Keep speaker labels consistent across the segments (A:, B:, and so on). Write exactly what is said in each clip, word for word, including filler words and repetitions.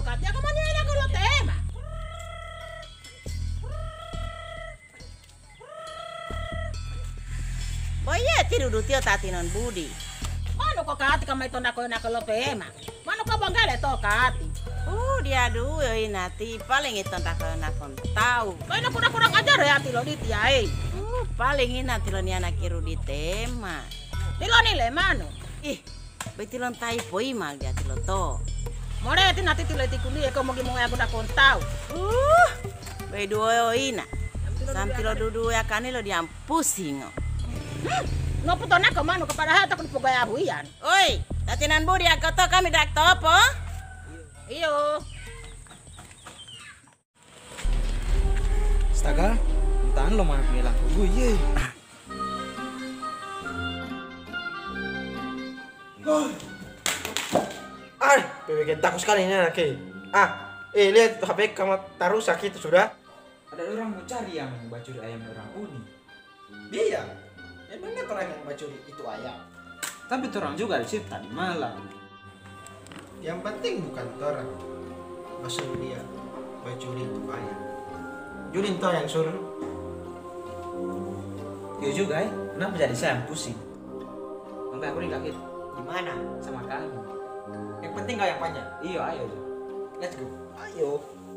A: kati ako man yan ako lo tema.
B: Boye tirudu tio tati non budi.
A: Mano ko kati ka may tonda ko na ko lo tema. Mano ka bangale to kati.
B: Uh dia du yo inati paling itu tak kena kon tahu.
A: Kaya na kurang-kurang ajar ya tilo di tiay.
B: Uh paling ina tilo ni anak kiru di tema.
A: Tilo nile mano.
B: Ih, betilon tai poi mag dia tilo to.
A: More ti nati tilo ti kuli ko mogi mo aku na kon tahu.
B: Uh, be duo yo ina. Samtilo dudu ya kanilo diam pusing.
A: Hmm, no puto na ko mano kepada hata ko pugaya buian.
B: Oi, tatinan budi aku to kami dak topo.
A: Iyo.
C: Astaga, entaan lo mana bilang ke gue, ye.
D: Ah, bebek takut sekali ini anak Ah, eh lihat H P kamu taruh sakit sudah.
C: Ada orang mau cari yang bacuri ayam orang uni.
D: Dia, emangnya orang yang bacuri itu ayam.
C: Tapi orang juga di situ tadi malam.
D: Yang penting bukan orang. Maksud dia bacuri itu ayam. Julin toh yang suruh.
C: Iya juga ya, kenapa jadi saya yang pusing? Enggak, aku nih
D: Di mana?
C: sama kami.
D: Yang penting kau yang panjang.
C: Iya, ayo.
D: Let's go. Ayo.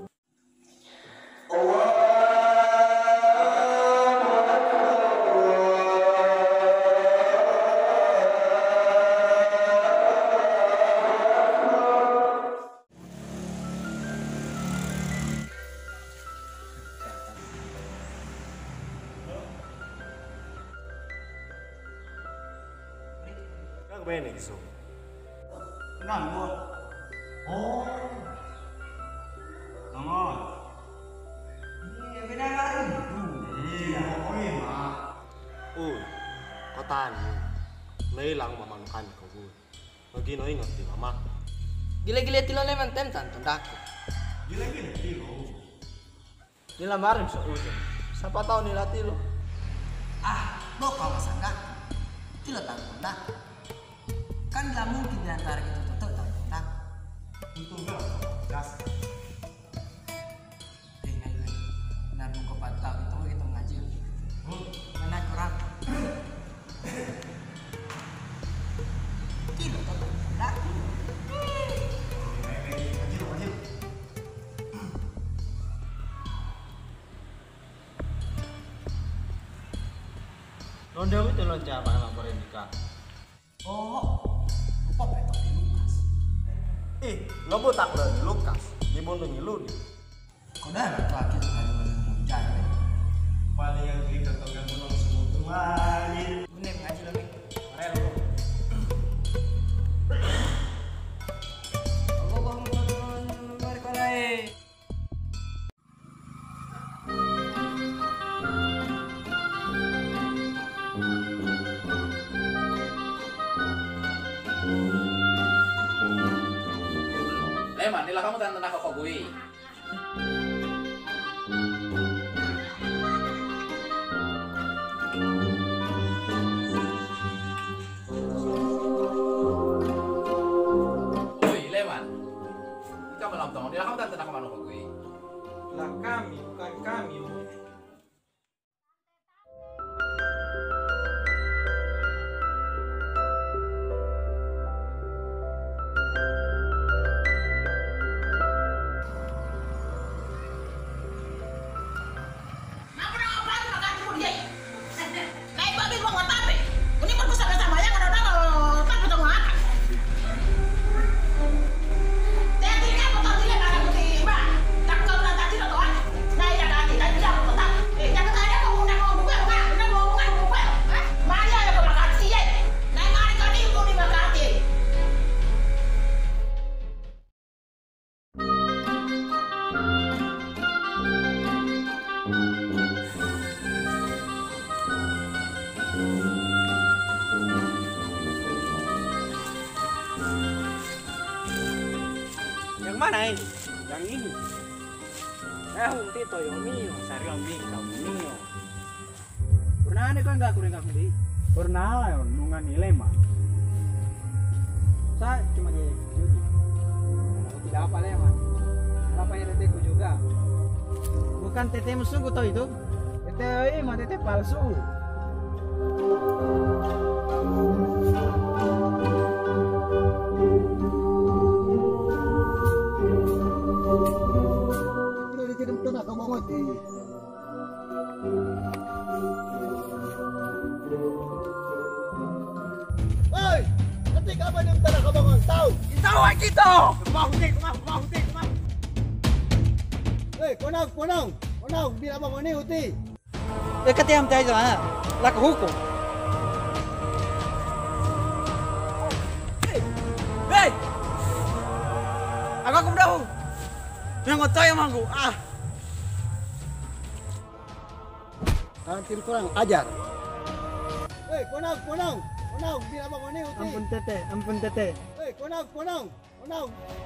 E: Kang bene gitu.
D: Nganggur. Oh. Nganggur. Iya, beda lain. Iya, oh iya, Mak.
E: Uy, katanya, nailang mamanukan ko gue. Magino ingat di mama.
F: Gila-gila tilo leman tem tanto dako.
D: Gila-gila tilo.
C: Nila marim sa uso. Siapa tahu nila tilo.
F: Ah, lo kawasan dak. Tilo tanto dak. Kan nggak mungkin di antara kita tuh tanto dak.
D: Itu enggak. Gas.
F: Eh, nah, nah. Benar nunggu patah itu kita ngaji. Mana kurang? Tilo tanto dak.
C: Nonda itu lonca apa nama nikah?
F: Oh, lupa betul di Lukas.
E: Ih, lo tak lo di Lukas, di bunuh nyilu di.
F: Kau dah lah tuh akhir kali menunjang.
D: Paling yang kita togan belum semua tuh lagi.
F: Bener ngaji lagi.
D: Mari lu.
F: Aku bangun bangun balik balik.
G: Leman, nila kamu tanda nak kok gue. Oi, Leman. Ikaw malam tong, nila kamu tanda nak kok gue.
D: Lah kami bukan kami.
A: Naik babi gua nggak tape. Ini mau sama-sama ya kan udah tak ketemu akan. Jadi kan potong dia ada putih, Mbak. Tak kau udah tadi lo tuh. Nah, ya tadi tadi dia mau potong. Eh, jangan ada mau undang mau buka, Mbak. Udah mau undang buka. Hah? Mari aja ke Makati ya. Nah, mari kau di di Makati.
C: Yang mana ini? Yang ini. Eh, unti toyo mio, sari mio, kamu mio. Pernah ada kan nggak kurang nggak Pernah lah, nungan nilai mah. Saya cuma jadi judi. Tidak apa leman. Bukan tetemu sungguh toh itu. Tete ini mah tete palsu.
H: Tidak dikirim tanah ke bawah ti. Woi, ketika apa yang tanah ke bawah tahu?
C: Tahu kita. Kemau teh, kemau, kemau teh, kemau.
H: Hei, konang, konang, konang, bila apa ni uti?
C: Eh ketiam teh aja, lah ke hukum. Hei, aku aku dah. Yang ngotoy emangku, ah.
H: Nanti kurang ajar. Hei, konang, konang, konang, bila apa ni uti?
C: Ampun tete, ampun tete.
H: Hei, konang, konang, konang.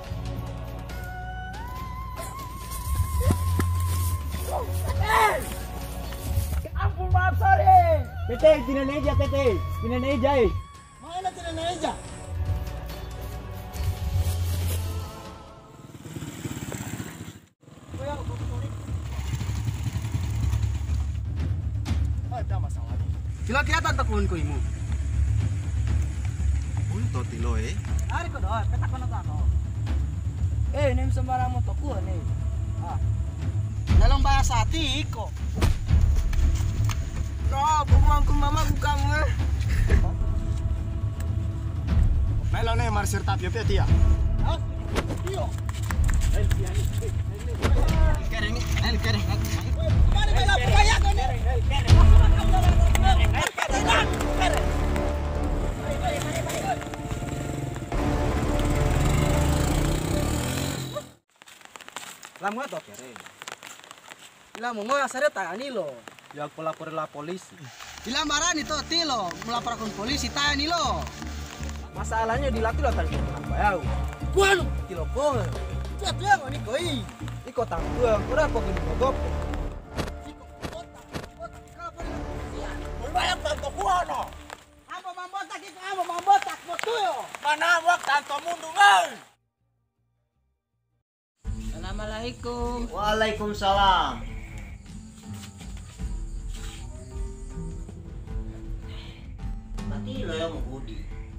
C: Ampun maaf sorry. Tete, tinaneja tete, tinaneja eh.
H: Mana tidak naeja?
E: Ada masalah.
F: Sila kelihatan takun ko imo.
D: Uy, toti lo eh.
F: Ari ko doon, petak ko na tako. Eh, nem sembarang mo to ko ni. Ah. Dalam bahasa hati ko. No, bumang ko mama ko kamu.
E: Meillä on Neymar Tapio Petia.
F: Ah, iyo. Kere ni, el kere. Kere bela paya ko ni.
C: Lamu atau kere?
F: Ila mo mo asare ta ni lo.
C: Ya aku lapor la polisi.
F: Ila marani to tilo, melaporkan polisi ta ni lo.
C: Masalahnya dilatih lo tadi apa ya?
F: Kuan,
C: Kilo boh.
F: tuat dia ko ni koi.
C: Iko tangguang, udah apa gini mogok?
F: Banyak tanto kuano. Amo mambotak iko, amo mambotak mo tuyo.
C: Mana wak tanto mundo ngai?
B: Assalamualaikum.
D: Waalaikumsalam. Pati lo yang budi.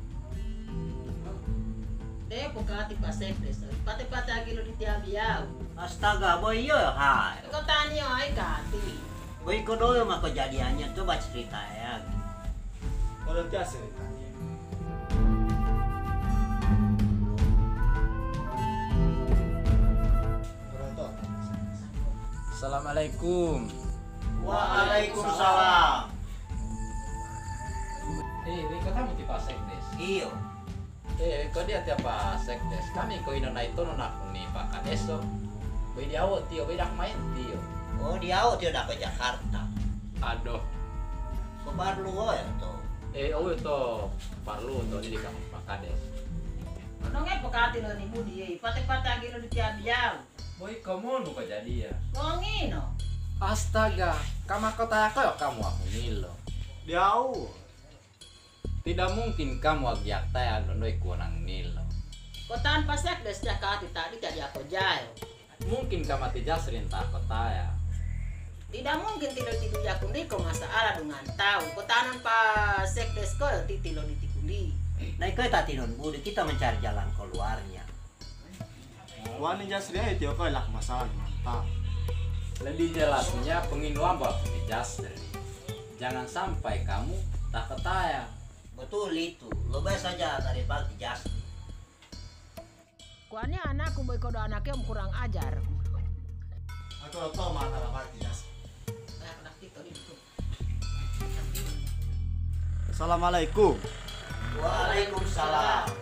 B: Deh pokati pasek des. Pate-pate agi lo ditiabiau.
D: Astaga, boy yo hai.
B: Kau tani ai kati.
D: Boy kodoyo mah kejadiannya, coba cerita ya.
E: Kalau dia ceritanya.
G: Assalamualaikum.
D: Waalaikumsalam.
G: Eh, Riko kami tipe sekdes.
D: Iyo.
G: Eh, kau dia tiap sekdes. Kami kau ino na ito no nak ni Pak Kadeso. Boy dia awot tio, boy dak main tio.
D: Oh, dia out dia dah ke Jakarta.
G: Aduh.
D: Ke Barlu ya tuh.
G: Eh, oh itu perlu tuh di kamu Pak Kades.
B: Nongai pokati lo ni budi ai. Pate-pate agi lo ditiabiau.
G: Boy kamu nu kejadian.
B: Kongino.
G: Astaga, kamu kota aku ya kamu aku nilo.
E: Jauh.
G: Tidak mungkin kamu agak taya nonoi kuanang nilo.
B: Kau tanpa sek des jakati tadi jadi aku jayo.
G: Mungkin kamu tidak sering tak kota ya.
B: Tidak mungkin tidak tidur yakundi ko masalah dengan tahu. Kau tanan pa sek des ko titilo ditikundi.
D: Nah, itu tadi non budi kita mencari jalan keluarnya.
E: Wani jasri itu kau lak masalah mantap.
G: Lebih jelasnya penginuan bapak jasri. Jangan sampai kamu tak ketaya.
D: Betul itu. Lebih saja dari pagi jas.
B: Kuannya anakku boy kodo anaknya yang kurang ajar.
E: Aku lo tau mata pagi jas. Assalamualaikum.
D: Waalaikumsalam.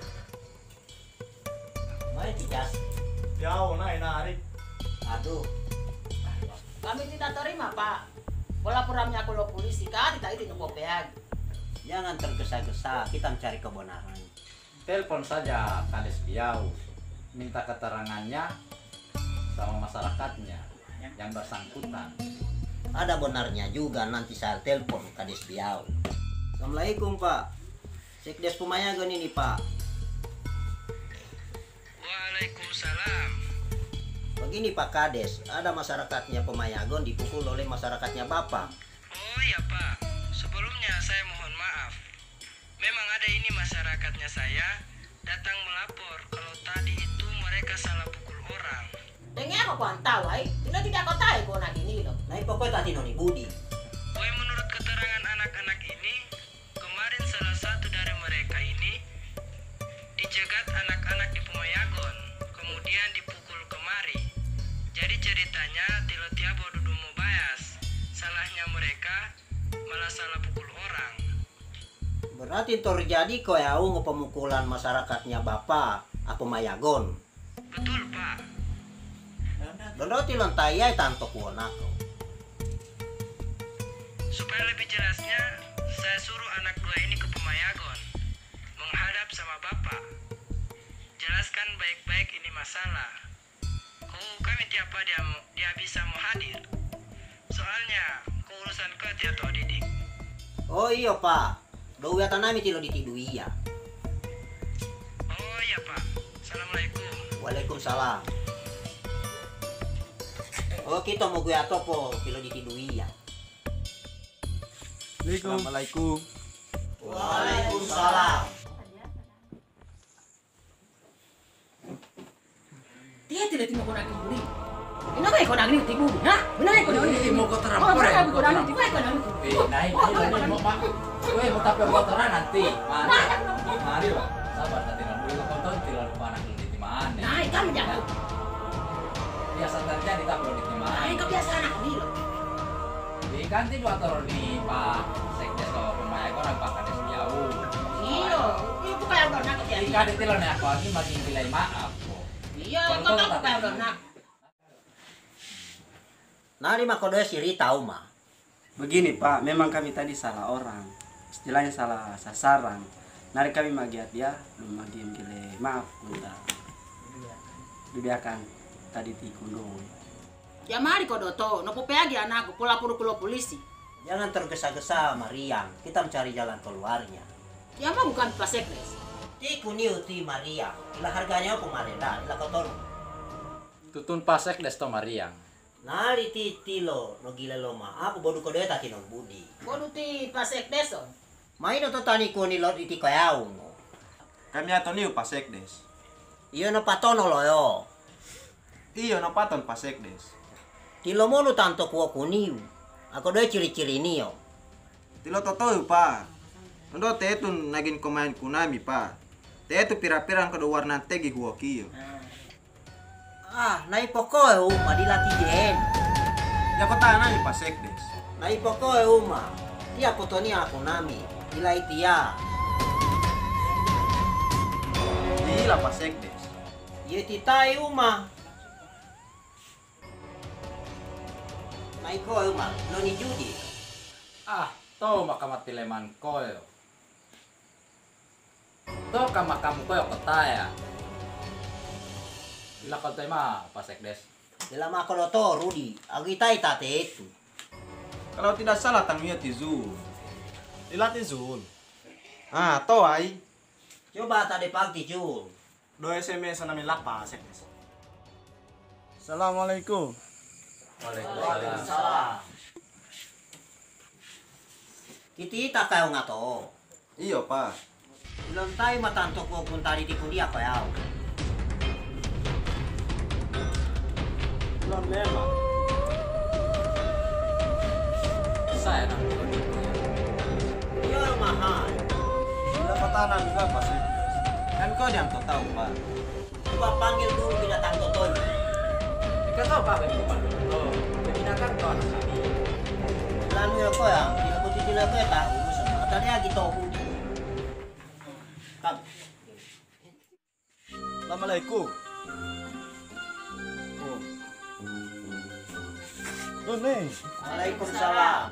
D: Mari jas.
E: Jauh naik narik.
D: Aduh.
B: Kami tidak terima pak. Pelaporannya aku lo polisi kan tidak itu nopo peag.
D: Jangan tergesa-gesa, kita mencari kebenaran.
G: Telepon saja Kades Biau. Minta keterangannya sama masyarakatnya yang bersangkutan.
D: Ada benarnya juga nanti saya telepon Kades Biau. Assalamualaikum Pak. Sekdes Pumayagan ini Pak.
F: Waalaikumsalam.
I: Begini Pak Kades, ada masyarakatnya Pemayagon dipukul oleh masyarakatnya Bapak.
J: Oh iya Pak, sebelumnya saya mohon maaf. Memang ada ini masyarakatnya saya datang melapor kalau tadi itu mereka salah pukul orang.
B: Dengar aku kau tahu, ay? Tidak tidak kau tahu kau nak ini loh.
I: Nah pokoknya tadi noni budi.
J: Boy, menurut keterangan anak-anak ini, kemarin salah satu dari mereka ini dicegat anak-anak di Pemayagon, kemudian dipukul kemari. Jadi ceritanya Tilo Tiabo Dudu mau bayas. Salahnya mereka malah salah pukul orang.
I: Berarti terjadi koyau pemukulan masyarakatnya Bapak apa Mayagon.
J: Betul Pak.
I: Dan roti lantaiai tanto kuonako.
J: Supaya lebih jelasnya, saya suruh anak dua ini ke Pemayagon, menghadap sama Bapak. Jelaskan baik-baik ini masalah. Oh, kami tiapa dia dia bisa mau hadir. Soalnya keurusan ke dia tahu didik.
I: Oh iya Pak, do wiatan nami tilo ditidui ya.
J: Oh iya Pak. Assalamualaikum.
I: Waalaikumsalam. Oh kita mau gue atau po tilo ditidui ya.
C: Assalamualaikum.
I: Waalaikumsalam.
B: Dia tidak tino kau nak ini. Kenapa kau nak ini tibu? Hah? Kenapa kau nak ini?
G: Mau kau terang
B: Oh,
G: korek,
B: kenapa
G: mau
B: kau nak
G: terang.
B: ini? Kenapa kau nak ini?
G: Eh, naik, naik, naik, mau mak. Gue mau tapi mau terang nanti. Mari, mari Pak. Sabar nanti nanti dulu kau tahu tidak lupa anak lu di mana.
B: Naik kamu jangan.
G: Biasa terjadi tak perlu di mana.
B: Naik kebiasaan aku ini loh.
G: Diganti dua taruh di Pak Sekdes kalau Pemayagon orang Pak Kades jauh.
B: Iya, itu kayak udah nak kejadian.
G: Jika ditilang aku lagi makin bilai maaf kok.
B: Iya, kau tahu kayak udah nak.
I: Nari mah kode siri tahu mah.
C: Begini Pak, memang kami tadi salah orang. Istilahnya salah sasaran. Nari kami magiat dia, belum magian gile. Maaf, Bunda. Dibiarkan tadi tikundung.
B: Ya mari kau doto, nopo peagi anakku, pola puru kulo polisi.
I: Jangan tergesa-gesa Mariam, kita mencari jalan keluarnya.
B: Ya mah bukan Pak Sekdes.
I: Ti kuniu ti Mariam, ila harganya apa marela, ila kotor.
G: Tutun Pak Sekdes to Mariang.
I: Nari ti tilo no gila lo ma, apa bodu kode tati no budi.
B: Bodu ti Pak Sekdes on.
I: Main to tani kuni lo iti koyau.
D: Kami ato niu Pak Sekdes.
I: Iyo no patono lo yo.
D: Iyo no paton Pak Sekdes.
I: Tilo mo no tanto kuo kuniu. Ako doy ciri-ciri niyo.
D: Tilo totoi pa. Ndo tetun nagin kumain kunami pa. Tetu pira-pirang kedo warna tegi huo kiyo.
I: Ah, nai pokoe uma dilati jen.
D: Ya kota nami Pak Sekdes.
I: Nai pokoe uma. Tia potoni aku nami. Ila itia.
D: Gila Pak Sekdes.
I: Ye titai uma. Nai koe uma, noni judi.
G: Ah, to makamat tileman koyo. To kamakamu koyo ketaya. Ila kau tema Pak Sekdes.
I: Dalam ako lo to, Rudy. Agitai tate itu.
D: Kalau tidak salah tanwiyah tizul. Dilatih zul. Ah, to ai.
I: Coba tadi pagi Jul.
D: Do S M S namin lak Pak Sekdes.
C: Assalamualaikum.
G: Waalaikumsalam.
I: Kita kayo nga to.
D: Iyo pa.
I: Ilang tayo matanto ko kung tadi di kundi ako yaw.
C: Belum memang.
G: Saya nak ikut itu ya.
I: Iyo mahal.
D: Sudah patanan juga Pak Sekdes. Kan kau yang kau tahu Pak.
I: Coba panggil dulu binatang toton.
G: Jika tahu Pak bukan dulu. Binatang kau anak kami.
I: Lalu ya ko ya, dinabuti sila ko ya tahu. Tadi lagi tohu. Kap.
C: Assalamualaikum. Oh. Oh, nih.
I: Waalaikumsalam.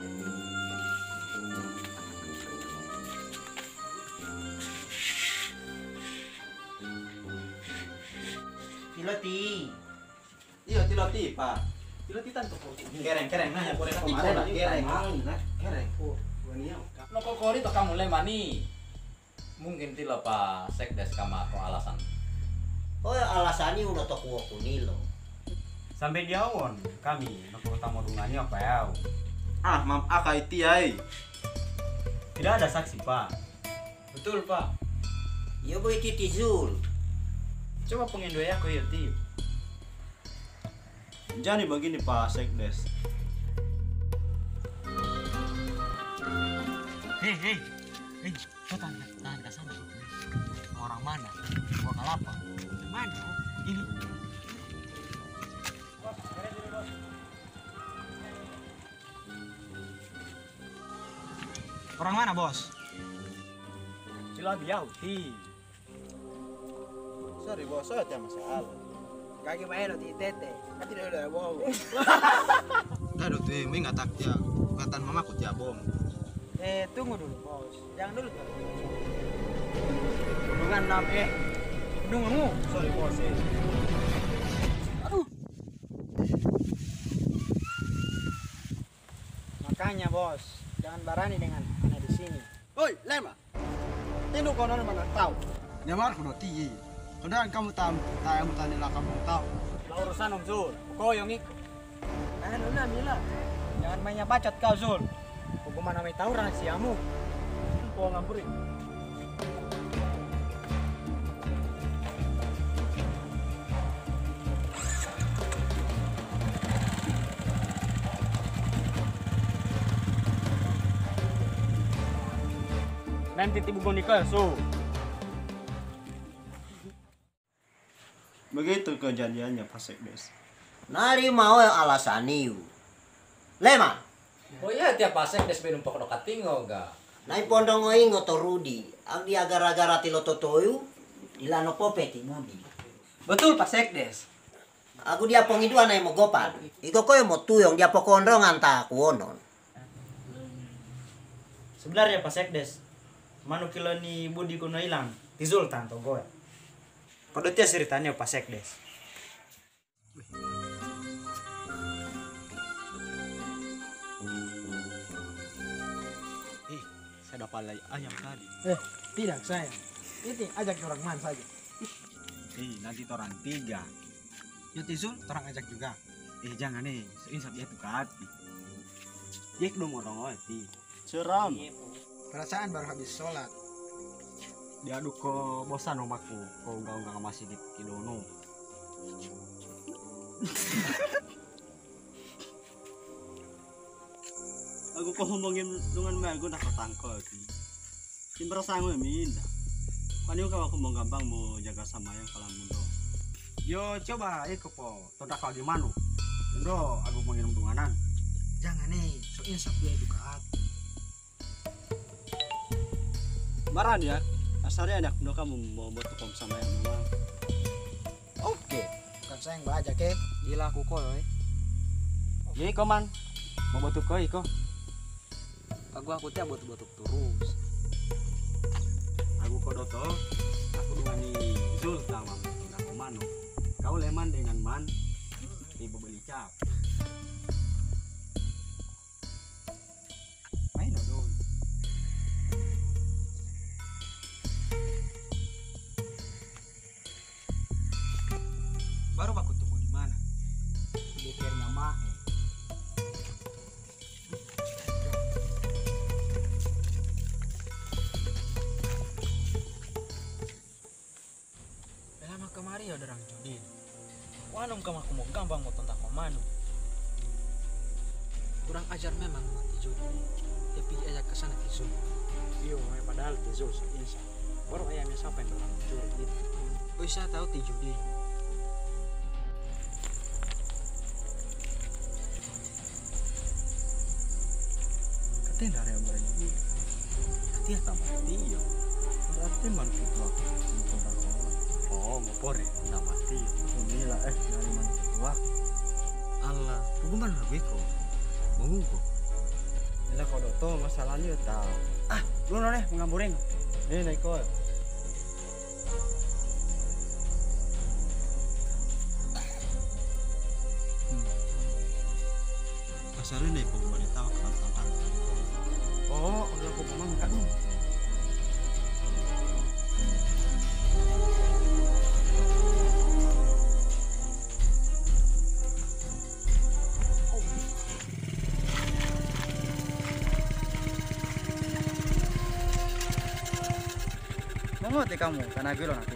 I: Tiloti.
D: Iyo tiloti Pak. Tiloti tanto po. Kereng kereng nah ya boleh kemarin kereng. Kereng.
G: No kokori to kamu lemani. Mungkin tilo Pak Sekdes kama ko alasan.
I: Oh ya alasannya udah to kuo kunilo.
C: Sampai dia on kami nak utama dungani apa ya?
D: Ah, mam akai tiai.
C: Tidak ada saksi, Pak.
I: Betul, Pak.
F: Ya boy Titi Zul.
C: Coba pengendoi aku ya, Tio.
D: Jadi begini Pak Sekdes.
E: Hei, hei, hei, kau tahan, tahan ke sana. Orang mana? Gua kelapa. Mana? Ini.
I: Orang mana, Bos?
C: Cilabiau, Ti.
D: Sorry bos, saya tiada masalah.
I: Kaki main di tete. Kan tidak ada bom.
D: Dah tuh, ini nggak tak dia. Katan mama aku tiap bom.
I: Eh, tunggu dulu, Bos. Jangan dulu tuh. Hubungan enam eh. Hubunganmu.
D: Sorry bos. Eh.
I: Aduh. Makanya, Bos, jangan berani dengan anak di sini.
H: Oi, Lema. Tino kau nona mana tahu? Nyamar kuno ti. Kemudian kamu tam, tahu tani lah kamu tahu.
I: Lah urusan Om Zul. Kau yang ikut. Eh, Luna Mila. Jangan mainnya bacot kau, Zul. Hukuman namanya tahu rahasiamu. Kau ngampurin.
C: Nanti tibu gonika so.
D: Begitu kejadiannya Pak Sekdes.
F: Nari mau alasan niu. Lema.
G: Oh iya tiap pasek des benum pokok katingo ga.
F: Nai pondong ingo to Rudi. Ang dia gara-gara tilo totoyu. Ilano popeti budi.
I: Betul Pak Sekdes.
F: Aku dia pongidua nai mo gopan. Iko koyo mo tuyong dia pokondrongan ta aku onon.
I: Sebenarnya Pak Sekdes. Manu kilo ni budi kuno hilang. Tizul tanto gue. Pada dia ceritanya Pak Sekdes.
C: Eh, saya dapat lagi ayam tadi.
I: Eh, tidak saya. Ini ajak orang man saja.
C: Eh, nanti orang tiga.
I: Ya Tizul, orang ajak juga.
C: Eh, jangan nih, insap dia tuh ke hati. Dia dong orang hati.
D: Ceram.
I: Perasaan baru habis sholat.
C: Diaduk ke bosan omaku, kau enggak masih di kidono.
D: Aku kok ngomongin dengan mel gue nak ketangkol sih. Tim perasaan gue minta. Kan kau aku mau gampang mau jaga sama yang kalah mundo.
C: Yo coba ikut po, todak lagi manu. Ndo aku mau ngirim dunganan.
I: Jangan nih, so insap dia juga hati.
D: Baran ya. Asalnya anak mundo kamu mau buat kom sama yang memang.
I: Oke, bukan saya yang bajak ke. Gila aku kok eh.
C: Jadi kau man, mau batuk kau iko?
I: Aku aku tiap batuk-batuk terus.
C: Aku kodoto, aku dengan ni Zul sama aku manu. Kau leman dengan man, ibu beli cap. Main dong.
I: Baru aku tunggu di mana?
C: Di kerja mah.
I: Lama kemari ya orang judin. Wanum kamu aku mau gampang mau tentang komanu. Kurang ajar memang mati judi. Dia pergi aja ke sana Tizul.
C: Iyo, padahal Tizul insya. Baru ayamnya siapa yang orang curi itu?
I: Oh saya tahu Tijudi.
C: Katanya dari yang berani. Katanya tak mati ya. Berarti mana itu aku mau oh mau pore tak mati. Inilah eh dari mana itu aku. Allah, bagaimana beko? Mau kok? Bila kau tahu masalahnya tahu.
I: Ah, lu nih mengamburing.
C: Eh naik kau.
D: Asalnya nih pengumuman tahu kan tentang.
C: Oh, udah aku ngomong kan. Mengerti kamu, tanah gilo nanti.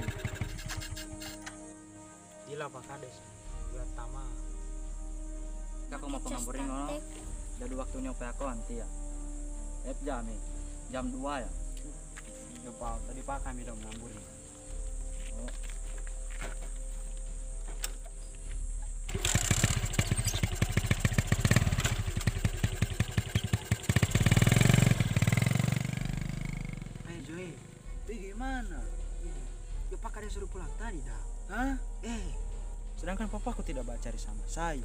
I: Gila Pak Kades. Biar tama.
C: Aku mau pengampurin ngono. Jadi waktunya upaya aku nanti ya. F jam nih. Jam dua ya.
I: Iya Pak, tadi Pak kami udah mengamburin.
C: Oh.
I: Eh Joy, bagaimana? Ya Pak Kades suruh pulang tadi dah. Hah? Eh, sedangkan papaku tidak baca sama saya.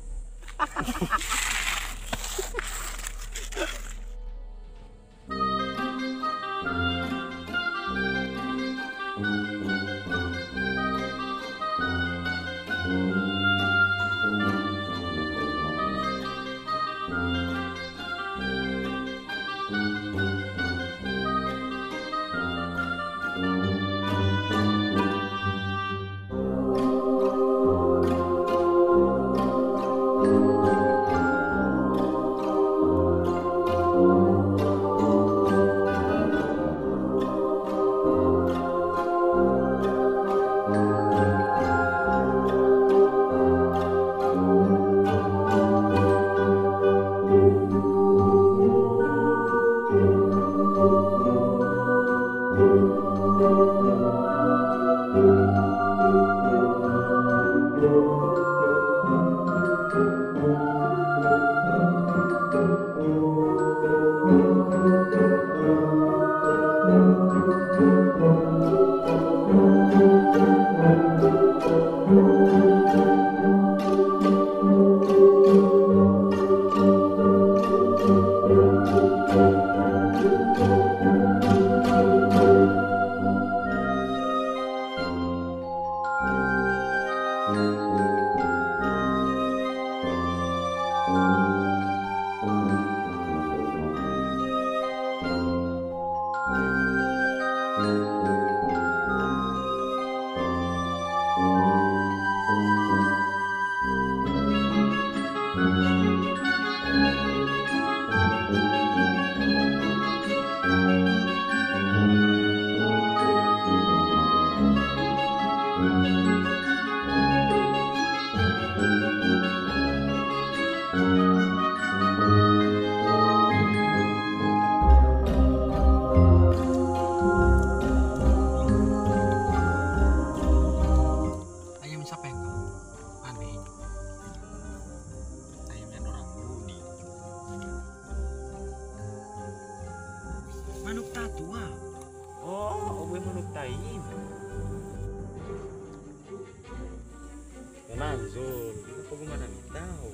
C: Tenang Zul, itu bagaimana nih tahu?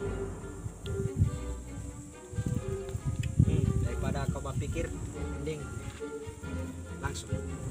I: Hmm, daripada kau berpikir, mending langsung.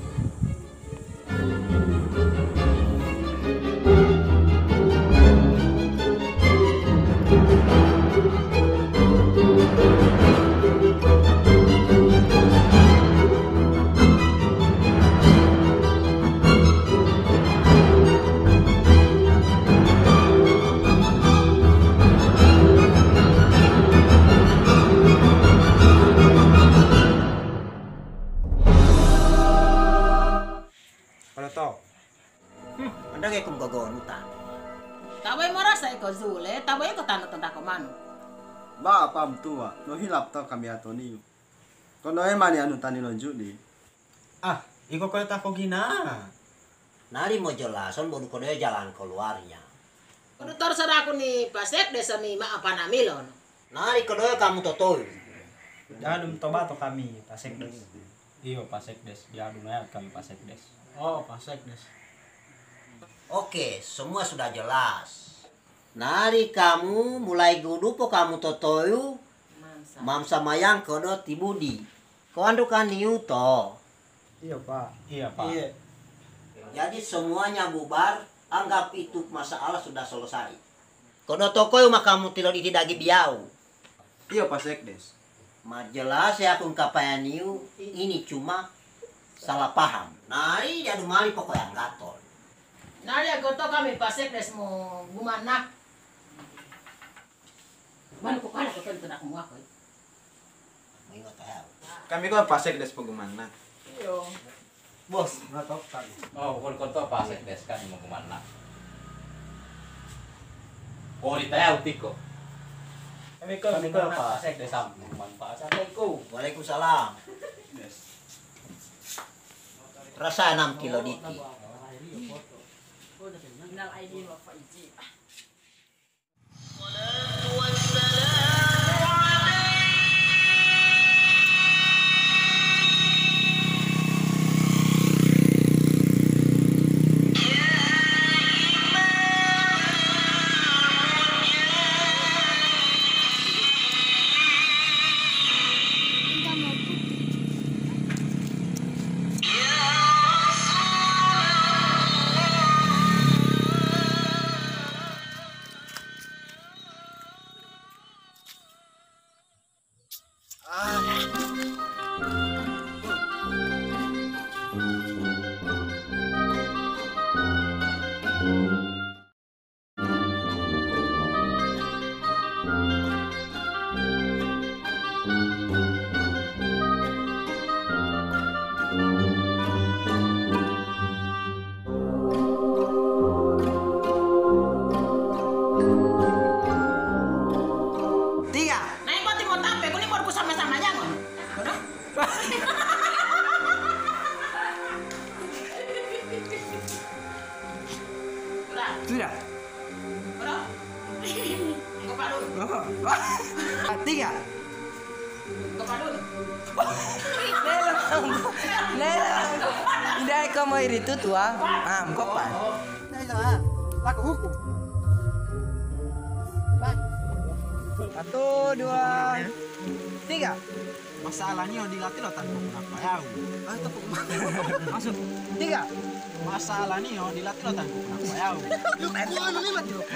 F: Anda kayak kum gogon utan.
B: Taboy merasa iko Zule, taboy iko tanah tentang kemana?
H: Ba apa tua, no hilap tau kami atoni. Kono e mani anu tani no judi.
I: Ah, iko kau tak kau gina.
F: Nari mau jelasan baru kau jalan keluarnya.
B: Kudu terserah aku nih pasek desa nih ma apa namilon.
F: Nari kau kamu totol.
I: Jangan toba to kami pasek des.
D: Iyo pasek des, diadu na kami pasek des.
I: Oh, pasek des.
F: Oke, semua sudah jelas. Nari kamu mulai gudupo kamu totoyu mamsa mayang kodo tibudi. Kau andu kan niuto.
I: Iya Pak.
D: Iya Pak.
I: Iya.
F: Jadi semuanya bubar, anggap itu masalah sudah selesai. Kodo tokoyu mah kamu tidak ditidagi biau.
H: Iya Pak Sekdes.
F: Ma jelas ya aku kapayan niu ini cuma salah paham. Nari jadu mali pokoknya gator.
B: Nari aku to kami pasek des mo gumana. Mana ko kana ko tento nak mo ako.
F: Ingat tahu.
C: Kami kok pasek des pagumana.
B: Iyo.
C: Bos, natokan.
G: Oh, kon kon to pa sekdes kan mau kemana? Oh, ditahu tiko. Kami ke kami ke pa sekdes sam manfaat assalamualaikum.
F: Waalaikumsalam. Rasa enam kilo diki.
B: Minal aidin wal faizin.
J: Sudah. Tiga. Nelang. Tidak kamu itu tua. Ah, kopan.
H: Laku hukum.
J: Satu, dua, tiga.
H: Masalahnya yang dilatih lo tanpa kenapa ya? Ah, tepuk masuk.
J: Tiga.
H: Masalahnya yang dilatih lo tanpa kenapa ya? Lu anu nih mati lo.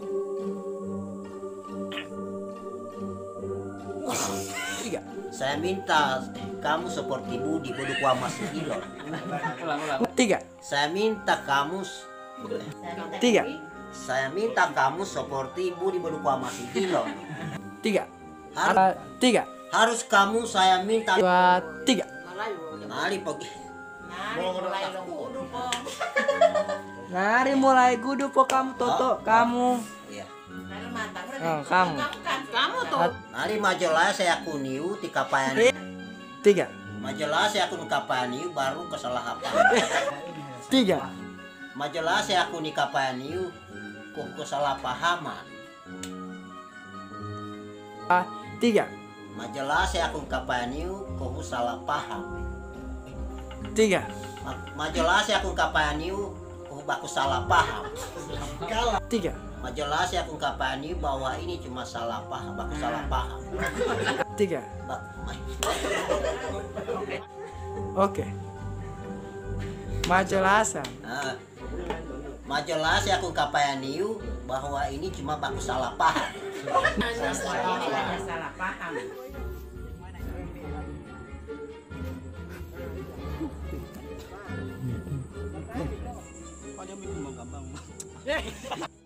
J: Tiga.
F: Saya minta kamu seperti Budi Bodukwa masih kilo.
J: Tiga.
F: Saya minta kamu
J: Tiga.
F: Saya minta kamu seperti Budi Bodukwa masih kilo.
J: Tiga.
F: Harus,
J: Tiga.
F: harus kamu saya minta.
J: Dua, tiga.
F: Nari pergi.
J: Nari mulai gudu po kamu Toto, kamu.
F: Iya.
J: Oh, kamu.
B: Kamu tuh.
F: Nari majalah saya kuniu ti kapayan.
J: Tiga.
F: Majalah saya kun kapaniu baru kesalahan.
J: Tiga.
F: Majalah saya kun kapaniu kok kesalahpahaman.
J: Ah, tiga.
F: Majalah saya kun kapaniu kok salah paham.
J: Tiga.
F: Ma majalah saya kun kapaniu kok baku salah paham.
J: Tiga.
F: Majalah saya kun kapaniu bahwa ini cuma salah paham, baku salah paham.
J: Tiga.
F: Bak
J: Oke. Majelasan.
F: Nah, majalah saya kun kapaniu bahwa ini cuma baku salah paham.
B: Salah paham.
H: Kok dia mau gampang?